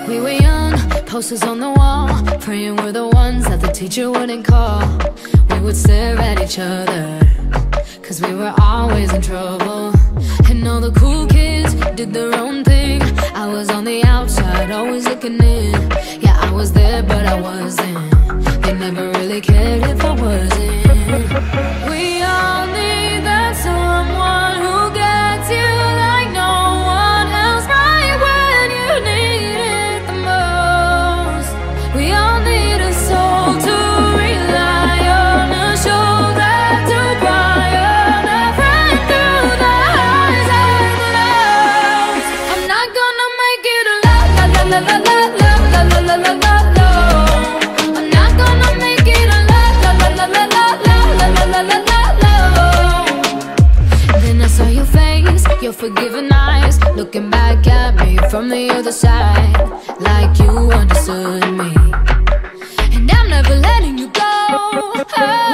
We were young, posters on the wall, praying we're the ones that the teacher wouldn't call. We would stare at each other, cause we were always in trouble. And all the cool kids did their own thing. I was on the outside, always looking in. Yeah, I was there, but I wasn't. They never really cared if I wasn't. We all need that someone who gets you like no one else, right when you need it the most. We all need a soul to rely on, a shoulder to cry on, a friend through the highs and the lows. I'm not gonna make it alone, la la la la la la la la la la la. I'm not gonna make it alone, la la la la la la la la la la la. Then I saw your face, your forgiving eyes, looking back at me from the other side, like you understood me. And I'm never letting you go.